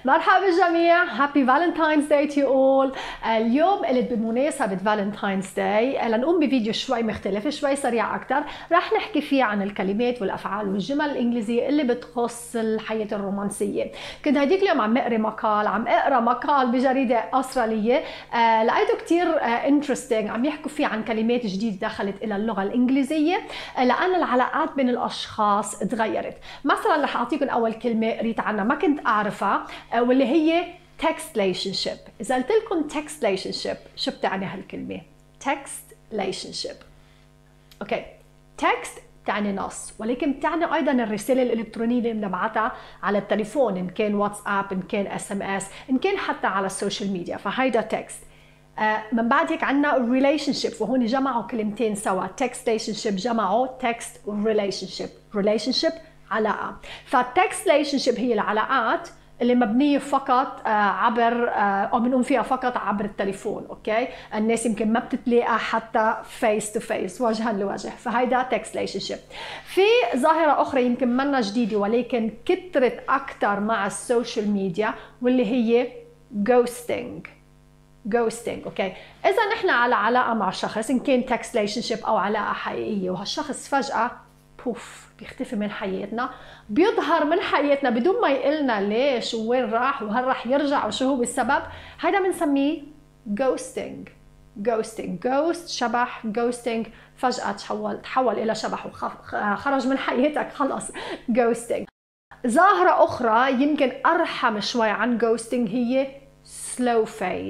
مرحبا بالجميع، هابي فالنتاينز داي تو اول. اليوم قلت بمناسبة فالنتاينز داي لنقوم بفيديو شوي مختلف، شوي سريع أكثر، رح نحكي فيه عن الكلمات والأفعال والجمل الإنجليزية اللي بتخص الحياة الرومانسية. كنت هديك اليوم عم أقرأ مقال بجريدة أسترالية، لقيته كتير انترستينج، عم يحكوا فيه عن كلمات جديدة دخلت إلى اللغة الإنجليزية لأن العلاقات بين الأشخاص تغيرت. مثلا رح أعطيكم أول كلمة قريت عنها ما كنت أعرفها، واللي هي text relationship. إذا قلت لكم text relationship شو بتعني هالكلمة؟ text relationship. أوكي، text بتعني نص، ولكن بتعني أيضا الرسالة الإلكترونية اللي بنبعتها على التليفون، إن كان واتساب، إن كان SMS، إن كان حتى على السوشيال ميديا، فهيدا text. من بعد هيك عنا relationship، وهون جمعوا كلمتين سوا، text relationship جمعوا text relationship علاقة. فالtext relationship هي العلاقات اللي مبنية فقط عبر أو بنقوم فيها فقط عبر التليفون. أوكي، الناس يمكن ما بتتلاقى حتى face to face، وجها لوجه، فهيدا text relationship. في ظاهرة أخرى يمكن منا جديدة ولكن كترت أكتر مع السوشيال ميديا، واللي هي ghosting. اوكي، اذا نحن على علاقه مع شخص، ان كان text relationship او علاقه حقيقيه، وهالشخص فجاه بوف بيختفي من حياتنا، بيظهر من حياتنا بدون ما يقلنا ليش ووين راح وهل راح يرجع وشو هو السبب، هذا بنسميه ghosting. ghost شبح، ghosting فجاه تحول الى شبح وخرج من حياتك خلص، ghosting. ظاهره اخرى يمكن ارحم شوي عن ghosting هي slow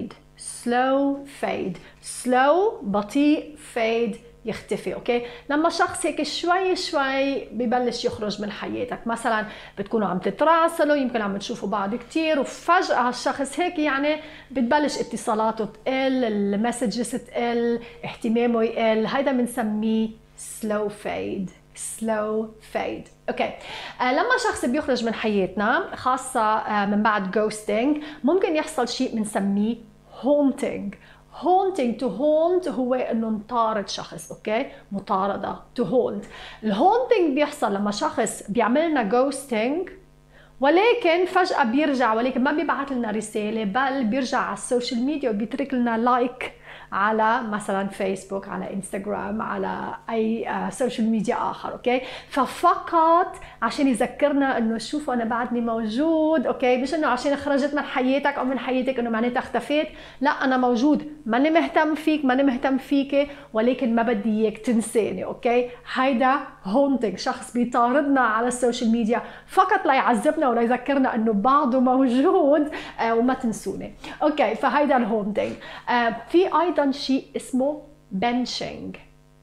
fade. بطيء، fade يختفي. اوكي، لما شخص هيك شوي ببلش يخرج من حياتك، مثلا بتكونوا عم تتراسلوا، يمكن عم تشوفوا بعض كتير، وفجأة هالشخص هيك يعني بتبلش اتصالاته تقل، المسجز تقل، اهتمامه يقل، هيدا بنسميه slow fade. اوكي، لما شخص بيخرج من حياتنا خاصة من بعد ghosting، ممكن يحصل شيء بنسميه haunting. to haunt هو انه نطارد شخص. اوكي، مطاردة to haunt. الهونتنج بيحصل لما شخص بيعمل لنا ghosting ولكن فجأة بيرجع، ولكن ما بيبعث لنا رسالة، بل بيرجع على السوشيال ميديا وبيترك لنا لايك على مثلا فيسبوك، على انستغرام، على اي سوشيال ميديا اخر. اوكي، ففقط عشان يذكرنا انه شوفوا انا بعدني موجود. اوكي، مش انه عشان خرجت من حياتك او من حياتك انه معناتها اختفيت، لا، انا موجود، ماني مهتم فيك، ماني مهتم فيك، ولكن ما بدي اياك تنساني. اوكي، هيدا هونتنج، شخص بيطاردنا على السوشيال ميديا فقط ليعذبنا وليذكرنا انه بعده موجود وما تنسوني. اوكي، فهيدا الهونتنج. في ايضا شيء اسمه benching.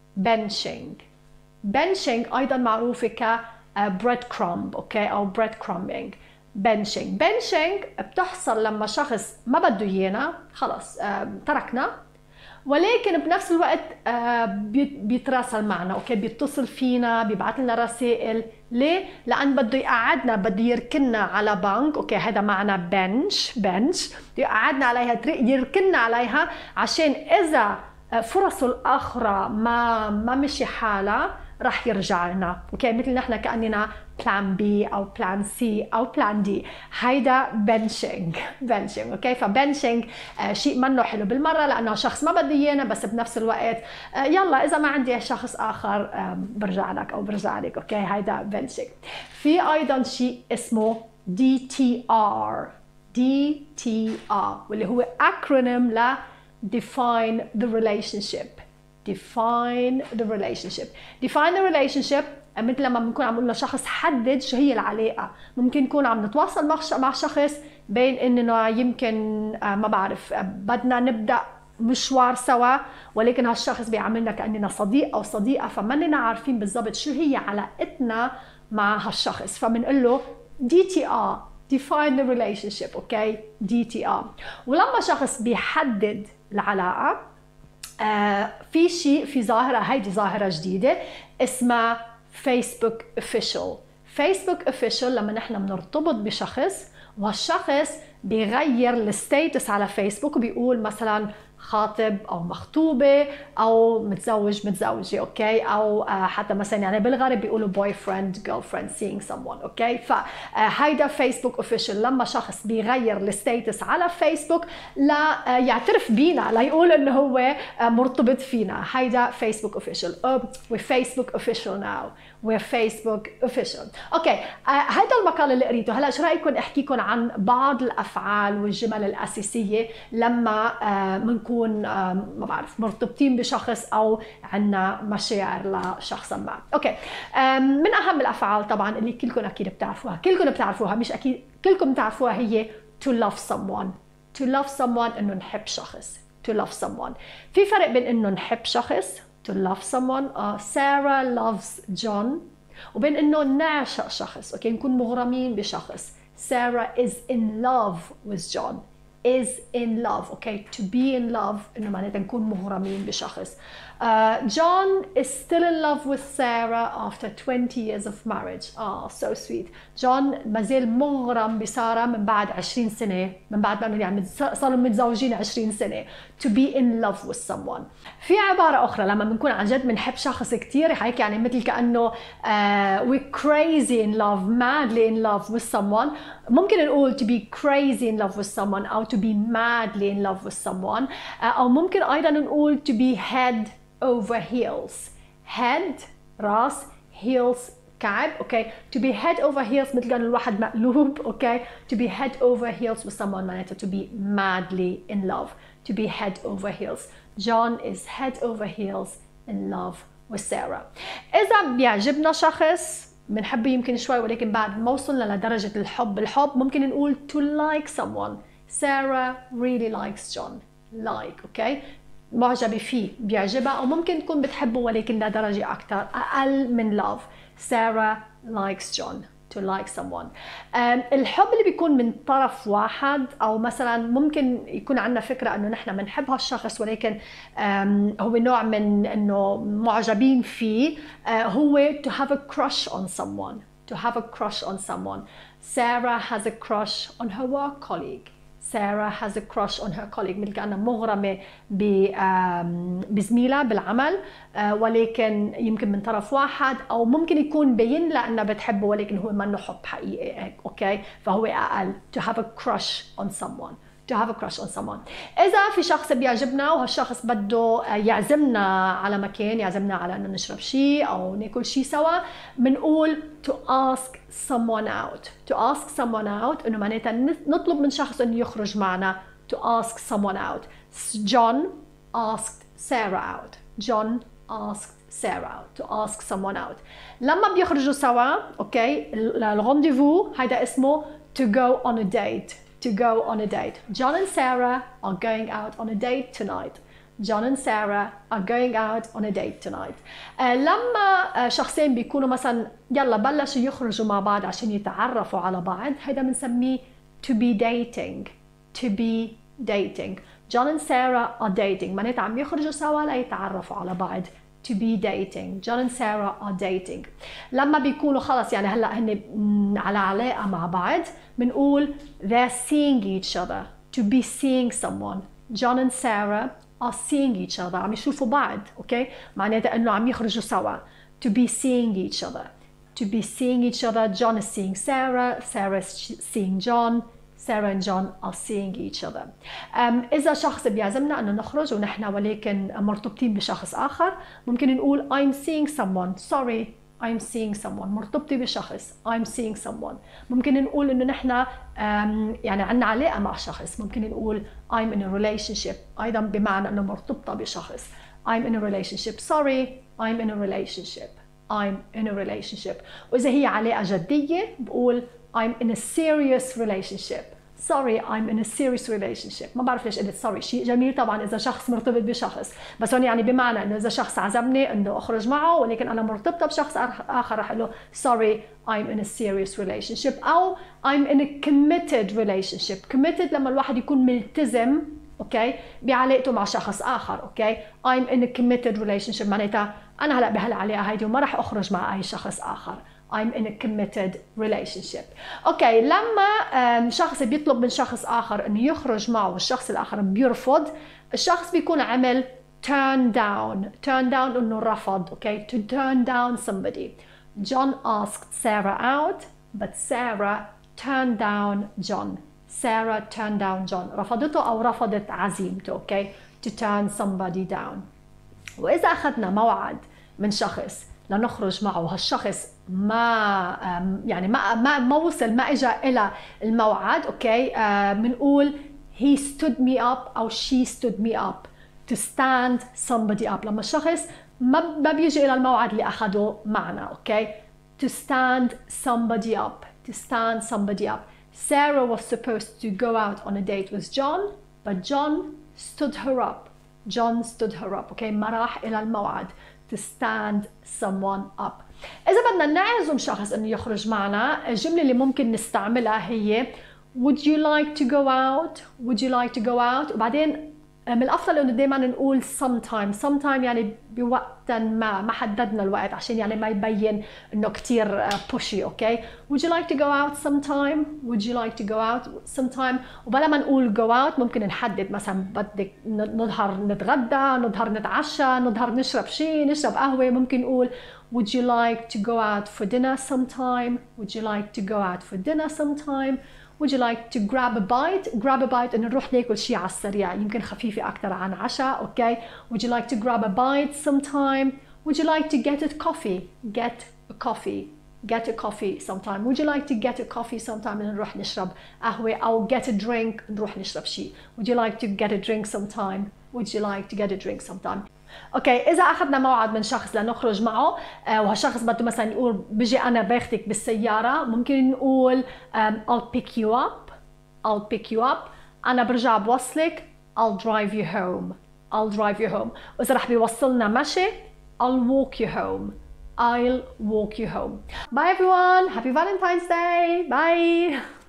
ايضا معروفه ك bread crumb. اوكي، او bread crumbing. benching بتحصل لما شخص ما بده ايانا، خلص تركنا، ولكن بنفس الوقت بيتراسل معنا. اوكي، بيتصل فينا، بيبعث لنا رسائل. ليه؟ لان بده يقعدنا، بده يركننا على بنك. اوكي، هذا معنى بنش، يقعدنا عليها، يركننا عليها، عشان اذا فرصه الاخرى ما مشي حالها رح يرجع لنا. اوكي، مثل نحن كاننا بلان بي او بلان سي او بلان دي. هيدا بنشنج. اوكي، فبنشنج شيء منه حلو بالمره، لانه شخص ما بده ايانا، بس بنفس الوقت يلا اذا ما عندي شخص اخر برجع لك او برجع لك. اوكي، هيدا بنشنج. في ايضا شيء اسمه DTR، واللي هو acronym ل define the relationship. مثل لما بنكون عم نقول لشخص حدد شو هي العلاقة. ممكن نكون عم نتواصل مع شخص بين اننا يمكن ما بعرف بدنا نبدأ مشوار سوا، ولكن هالشخص بيعاملنا كأننا صديق أو صديقة، فمننا عارفين بالضبط شو هي علاقتنا مع هالشخص، فبنقول له DTR، define the relationship. اوكي، DTR. ولما شخص بيحدد العلاقة، في ظاهرة، هيدي ظاهرة جديدة اسمها فيسبوك official. لما نحن بنرتبط بشخص وهالشخص بيغير الستيتس على فيسبوك وبيقول مثلا خاطب او مخطوبه او متزوج متزوجه، اوكي، او حتى مثلا يعني بالغرب بيقولوا بوي فريند جيرل فريند سينج سمون، اوكي. فهيدا فيسبوك اوفيشال، لما شخص بيغير الستيتس على فيسبوك لا يعترف بينا، لا يقول انه هو مرتبط فينا، هيدا فيسبوك اوفيشال. we're Facebook official now. we're Facebook official. اوكي، هذا المقال اللي قريته. هلا شو رايكم احكيكم عن بعض الافعال والجمل الاساسيه لما بنكون ما بعرف مرتبطين بشخص او عندنا مشاعر لشخص ما. اوكي، من اهم الافعال طبعا اللي كلكم اكيد بتعرفوها، مش اكيد كلكم بتعرفوها، هي to love someone. to love someone انه نحب شخص. to love someone. في فرق بين انه نحب شخص to love someone Sarah loves John، وبين انه نعشق شخص، اوكي، نكون مغرمين بشخص. Sarah is in love with John. is in love، اوكي. to be in love انه معناتها نكون مغرمين بشخص. John is still in love with Sarah after 20 years of marriage. so sweet. جون ما زال مغرم بسارة من بعد 20 سنة، من بعد ما يعني صاروا متزوجين 20 سنة. to be in love with someone. في عبارة أخرى لما بنكون عن جد بنحب شخص كتير، هيك يعني مثل كأنه we're crazy in love, madly in love with someone. ممكن نقول to be crazy in love with someone أو to be madly in love with someone، أو ممكن أيضا نقول to be head over heels. head راس، heels كعب، اوكي. to be head over heels مثل كأنه الواحد مقلوب، اوكي. to be head over heels with someone معناته to be madly in love. to be head over heels. John is head over heels in love with Sarah. إذا بيعجبنا شخص بنحبه يمكن شوي، ولكن بعد ما وصلنا لدرجة الحب ممكن نقول to like someone. Sarah really likes John. like، اوكي، معجبة فيه، بيعجبها، أو ممكن تكون بتحبه ولكن لدرجة أكثر أقل من love. Sarah likes John. to like someone. الحب اللي بيكون من طرف واحد، أو مثلا ممكن يكون عندنا فكرة أنه نحن بنحب هالشخص ولكن هو نوع من أنه معجبين فيه، هو to have a crush on someone. to have a crush on someone. Sarah has a crush on her work colleague. Sarah has a crush on her colleague، مثل كأنها مغرمة بزميلها بالعمل، ولكن يمكن من طرف واحد، أو ممكن يكون بين لها أنها بتحبه ولكن هو منه حب حقيقي، أوكي، فهو أقل. to have a crush on someone. to have a crush on someone. إذا في شخص بيعجبنا وهالشخص بده يعزمنا على مكان، يعزمنا على إنه نشرب شيء أو ناكل شيء سوا، بنقول to ask someone out. to ask someone out إنه معناتها نطلب من شخص إنه يخرج معنا. to ask someone out. John asked Sarah out. John asked Sarah out. to ask someone out. لما بيخرجوا سوا، أوكي، الرونديفو هيدا اسمه to go on a date. to go on a date. John and Sarah are going out on a date tonight. John and Sarah are going out on a date tonight. لما شخصين بيكونوا مثلا يلا بلشوا يخرجوا مع بعض عشان يتعرفوا على بعض، هيدا بنسميه to be dating. to be dating. John and Sarah are dating، معناتها عم يخرجوا سوا ليتعرفوا على بعض. to be dating. John and Sarah are dating. لما بيكونوا خلص يعني هلا هن على علاقة مع بعض، بنقول they're seeing each other. to be seeing someone. John and Sarah are seeing each other. عم يشوفوا بعض، اوكي، معناتها انه عم يخرجوا سوا. to be seeing each other. to be seeing each other. John is seeing Sarah. Sarah is seeing John. Sarah and John are seeing each other. إذا شخص بيعزمنا أنه نخرج ونحن ولكن مرتبطين بشخص آخر، ممكن نقول I'm seeing someone. Sorry, I'm seeing someone. مرتبطة بشخص. I'm seeing someone. ممكن نقول إنه نحن يعني عنا علاقة مع شخص، ممكن نقول I'm in a relationship، أيضا بمعنى أنه مرتبطة بشخص. I'm in a relationship. Sorry, I'm in a relationship. I'm in a relationship. وإذا هي علاقة جدية بقول I'm in a serious relationship. Sorry, I'm in a serious relationship. ما بعرف ليش قلت sorry. شيء جميل طبعا إذا شخص مرتبط بشخص، بس هون يعني بمعنى إنه إذا شخص عزمني إنه أخرج معه ولكن أنا مرتبطة بشخص آخر، رح أقول له sorry, I'm in a serious relationship. أو I'm in a committed relationship. committed لما الواحد يكون ملتزم، اوكي، بعلاقته مع شخص اخر، اوكي. I'm in a committed relationship معناتها انا هلا بهالعلاقه هيدي وما رح اخرج مع اي شخص اخر. I'm in a committed relationship. اوكي، لما شخص بيطلب من شخص اخر انه يخرج معه والشخص الاخر بيرفض، الشخص بيكون عمل turn down انه رفض. اوكي، to turn down somebody. John asked Sarah out but Sarah turned down John. Sarah turned down John. رفضته او رفضت عزيمته. اوكي، to turn somebody down. واذا اخذنا موعد من شخص لنخرج معه وهالشخص ما وصل، ما اجى الى الموعد، اوكي، بنقول he stood me up او she stood me up. to stand somebody up، لما الشخص ما بيجي الى الموعد اللي اخذه معنا. اوكي، to stand somebody up. to stand somebody up. Sarah was supposed to go out on a date with John but John stood her up. John stood her up. اوكي، ما راح الى الموعد. to stand someone up. إذا بدنا نعزم شخص إنه يخرج معنا، الجملة اللي ممكن نستعملها هي would you like to go out? would you like to go out؟ وبعدين من الأفضل إنه دايما نقول sometime يعني بوقت ما حددنا الوقت عشان يعني ما يبين إنه كتير pushy. أوكي، would you like to go out sometime? would you like to go out sometime؟ وبلا ما نقول go out ممكن نحدد، مثلا بدك نظهر نتغدى، نظهر نتعشى، نظهر نشرب شيء، نشرب قهوة. ممكن نقول would you like to go out for dinner sometime? would you like to go out for dinner sometime? would you like to grab a bite? grab a bite إنه نروح ناكل شيء على السريع، يمكن خفيفة أكثر عن عشاء. أوكي، would you like to grab a bite sometime? would you like to get a coffee? get a coffee. get a coffee sometime. would you like to get a coffee sometime؟ إنه نروح نشرب قهوة. أو get a drink، نروح نشرب شيء. would you like to get a drink sometime? would you like to get a drink sometime؟ اوكي، اذا اخذنا موعد من شخص لنخرج معه وهالشخص بده مثلا يقول بيجي انا باخذك بالسياره، ممكن نقول I'll pick you up. I'll pick you up. انا برجع بوصلك. I'll drive you home. I'll drive you home. واذا رح بيوصلنا مشي I'll walk you home. I'll walk you home. Bye everyone. Happy Valentine's Day. Bye.